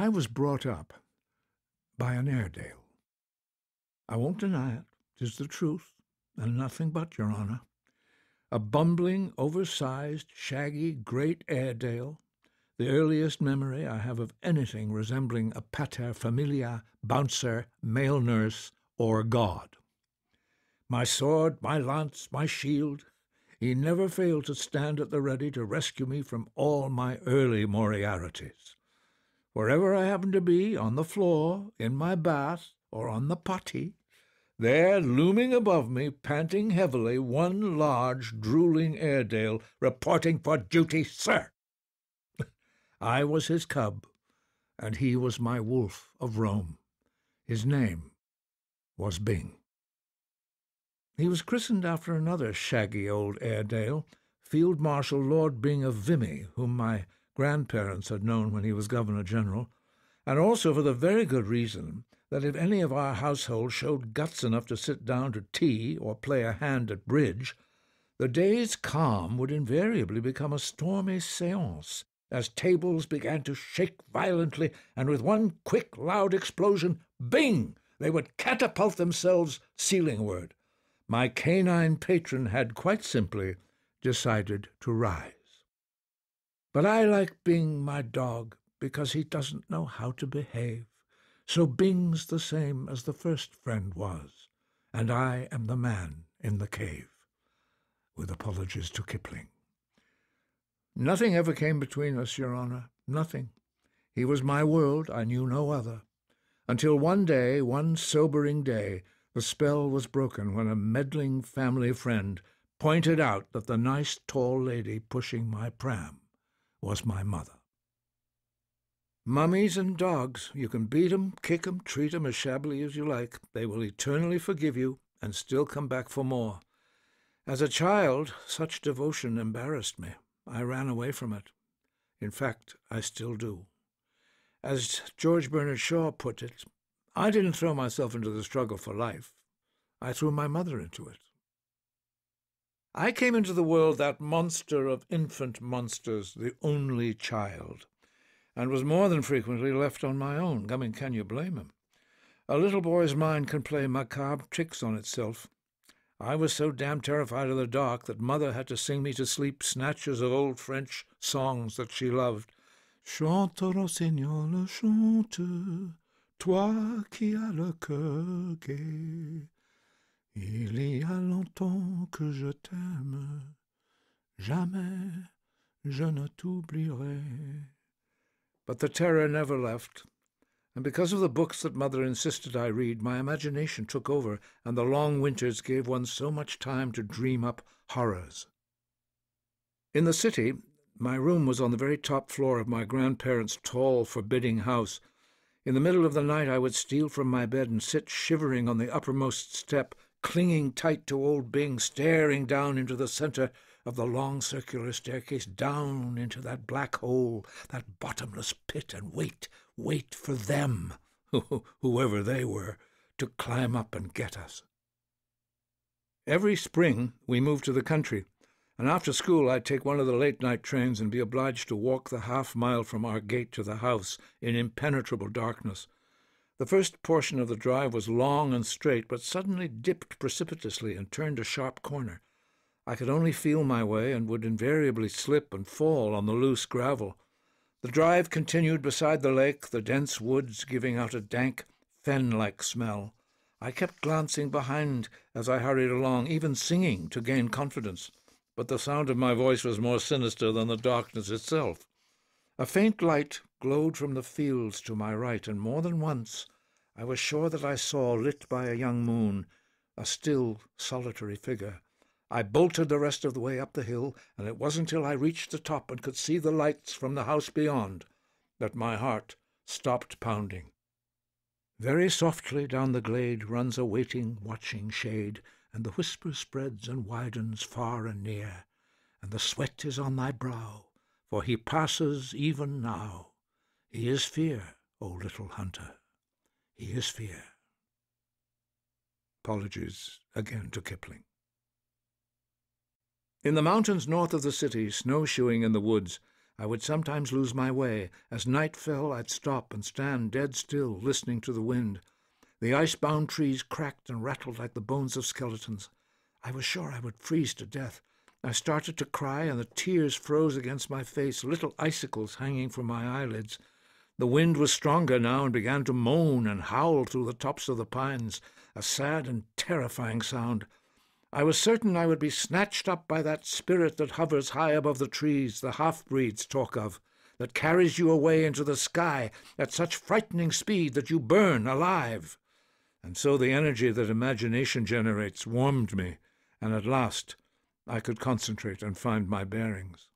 I was brought up by an Airedale. I won't deny it. 'Tis the truth, and nothing but, Your Honour. A bumbling, oversized, shaggy, great Airedale, the earliest memory I have of anything resembling a pater familia, bouncer, male nurse, or god. My sword, my lance, my shield, he never failed to stand at the ready to rescue me from all my early Moriarities. Wherever I happened to be, on the floor, in my bath, or on the potty, there, looming above me, panting heavily, one large, drooling Airedale, reporting for duty, sir. I was his cub, and he was my wolf of Rome. His name was Bing. He was christened after another shaggy old Airedale, Field Marshal Lord Bing of Vimy, whom my grandparents had known when he was Governor-General, and also for the very good reason that if any of our household showed guts enough to sit down to tea or play a hand at bridge, the day's calm would invariably become a stormy séance, as tables began to shake violently, and with one quick, loud explosion, bing, they would catapult themselves ceilingward. My canine patron had quite simply decided to rise. But I like Bing, my dog, because he doesn't know how to behave. So Bing's the same as the first friend was, and I am the man in the cave. With apologies to Kipling. Nothing ever came between us, Your Honour, nothing. He was my world, I knew no other, until one day, one sobering day, the spell was broken when a meddling family friend pointed out that the nice tall lady pushing my pram was my mother. Mummies and dogs, you can beat 'em, kick 'em, treat 'em as shabbily as you like. They will eternally forgive you and still come back for more. As a child, such devotion embarrassed me. I ran away from it. In fact, I still do. As George Bernard Shaw put it, I didn't throw myself into the struggle for life. I threw my mother into it. I came into the world that monster of infant monsters, the only child, and was more than frequently left on my own. I mean, can you blame him? A little boy's mind can play macabre tricks on itself. I was so damn terrified of the dark that Mother had to sing me to sleep snatches of old French songs that she loved. Chante, rossignol, chante, toi qui as le cœur gai. Il y a longtemps que je t'aime, jamais je ne t'oublierai. But the terror never left, and because of the books that Mother insisted I read, my imagination took over, and the long winters gave one so much time to dream up horrors. In the city, my room was on the very top floor of my grandparents' tall, forbidding house. In the middle of the night I would steal from my bed and sit shivering on the uppermost step, clinging tight to old Bing, staring down into the centre of the long circular staircase, down into that black hole, that bottomless pit, and wait for them, whoever they were, to climb up and get us. Every spring we moved to the country, and after school I'd take one of the late-night trains and be obliged to walk the half-mile from our gate to the house in impenetrable darkness. The first portion of the drive was long and straight, but suddenly dipped precipitously and turned a sharp corner. I could only feel my way, and would invariably slip and fall on the loose gravel. The drive continued beside the lake, the dense woods giving out a dank, fen-like smell. I kept glancing behind as I hurried along, even singing to gain confidence, but the sound of my voice was more sinister than the darkness itself. A faint light glowed from the fields to my right, and more than once I was sure that I saw, lit by a young moon, a still, solitary figure. I bolted the rest of the way up the hill, and it wasn't till I reached the top and could see the lights from the house beyond that my heart stopped pounding. Very softly down the glade runs a waiting, watching shade, and the whisper spreads and widens far and near, and the sweat is on thy brow, for he passes even now. He is fear, O little hunter, he is fear. Apologies again to Kipling. In the mountains north of the city, snowshoeing in the woods, I would sometimes lose my way. As night fell, I'd stop and stand dead still, listening to the wind. The ice-bound trees cracked and rattled like the bones of skeletons. I was sure I would freeze to death. I started to cry, and the tears froze against my face, little icicles hanging from my eyelids. The wind was stronger now and began to moan and howl through the tops of the pines, a sad and terrifying sound. I was certain I would be snatched up by that spirit that hovers high above the trees, the half-breeds talk of, that carries you away into the sky at such frightening speed that you burn alive. And so the energy that imagination generates warmed me, and at last I could concentrate and find my bearings.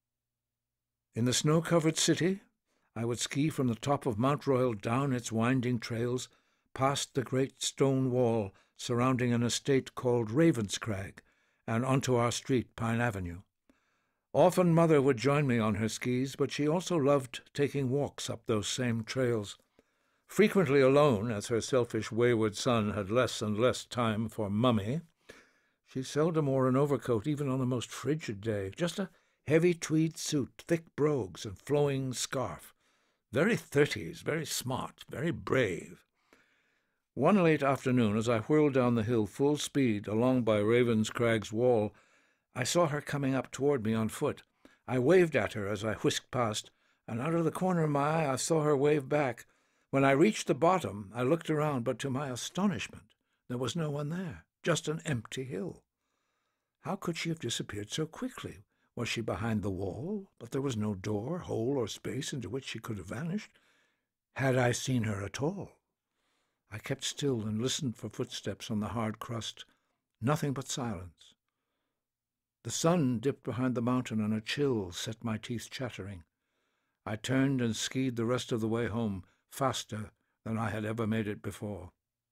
In the snow-covered city, I would ski from the top of Mount Royal down its winding trails, past the great stone wall surrounding an estate called Ravenscrag, and onto our street, Pine Avenue. Often Mother would join me on her skis, but she also loved taking walks up those same trails. Frequently alone, as her selfish, wayward son had less and less time for Mummy, she seldom wore an overcoat even on the most frigid day, just a heavy tweed suit, thick brogues, and flowing scarf. Very 30s, very smart, very brave. One late afternoon, as I whirled down the hill full speed along by Ravenscrag's wall, I saw her coming up toward me on foot. I waved at her as I whisked past, and out of the corner of my eye I saw her wave back. When I reached the bottom, I looked around, but to my astonishment, there was no one there, just an empty hill. How could she have disappeared so quickly? Was she behind the wall, but there was no door, hole, or space into which she could have vanished? Had I seen her at all? I kept still and listened for footsteps on the hard crust. Nothing but silence. The sun dipped behind the mountain, and a chill set my teeth chattering. I turned and skied the rest of the way home, faster than I had ever made it before.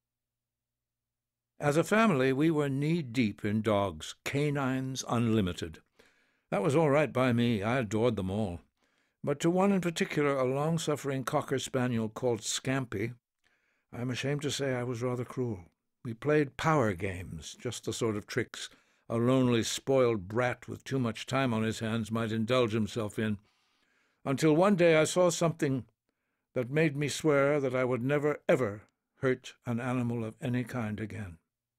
As a family, we were knee-deep in dogs, canines unlimited. That was all right by me. I adored them all. But to one in particular, a long-suffering cocker spaniel called Scampy, I am ashamed to say I was rather cruel. We played power games, just the sort of tricks a lonely, spoiled brat with too much time on his hands might indulge himself in, until one day I saw something that made me swear that I would never, ever hurt an animal of any kind again.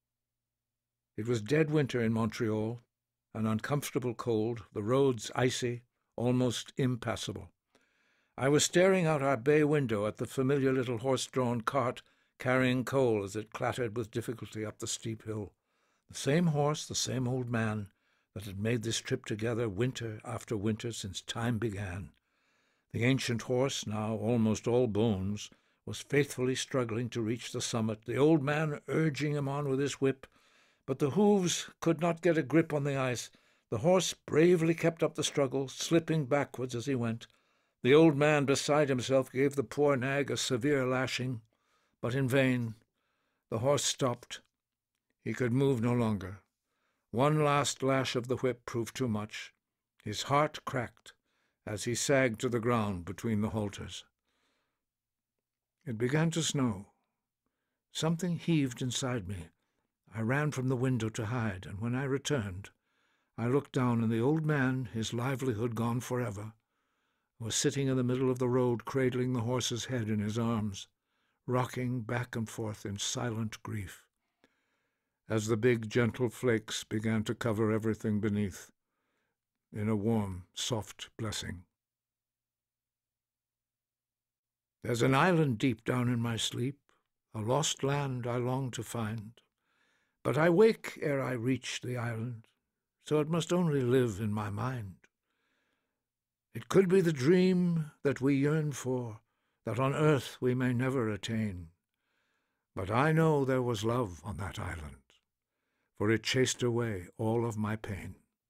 It was dead winter in Montreal, an uncomfortable cold, the roads icy, almost impassable. I was staring out our bay window at the familiar little horse-drawn cart carrying coal as it clattered with difficulty up the steep hill. The same horse, the same old man that had made this trip together winter after winter since time began. The ancient horse, now almost all bones, was faithfully struggling to reach the summit, the old man urging him on with his whip, but the hooves could not get a grip on the ice. The horse bravely kept up the struggle, slipping backwards as he went. The old man, beside himself, gave the poor nag a severe lashing, but in vain. The horse stopped. He could move no longer. One last lash of the whip proved too much. His heart cracked as he sagged to the ground between the halters. It began to snow. Something heaved inside me. I ran from the window to hide, and when I returned, I looked down, and the old man, his livelihood gone forever, was sitting in the middle of the road, cradling the horse's head in his arms, rocking back and forth in silent grief, as the big, gentle flakes began to cover everything beneath, in a warm, soft blessing. There's an island deep down in my sleep, a lost land I long to find, but I wake ere I reach the island, so it must only live in my mind. It could be the dream that we yearn for, that on earth we may never attain. But I know there was love on that island, for it chased away all of my pain.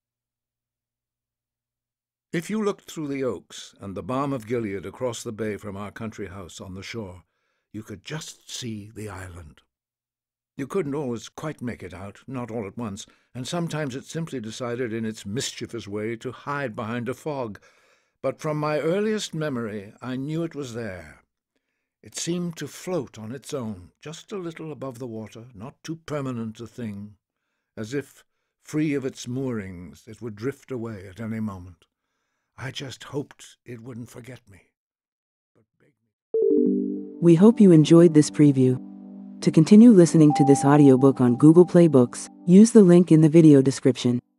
If you looked through the oaks and the balm of Gilead across the bay from our country house on the shore, you could just see the island. You couldn't always quite make it out, not all at once, and sometimes it simply decided in its mischievous way to hide behind a fog. But from my earliest memory I knew it was there. It seemed to float on its own, just a little above the water, not too permanent a thing, as if, free of its moorings, it would drift away at any moment. I just hoped it wouldn't forget me. We hope you enjoyed this preview. To continue listening to this audiobook on Google Play Books, use the link in the video description.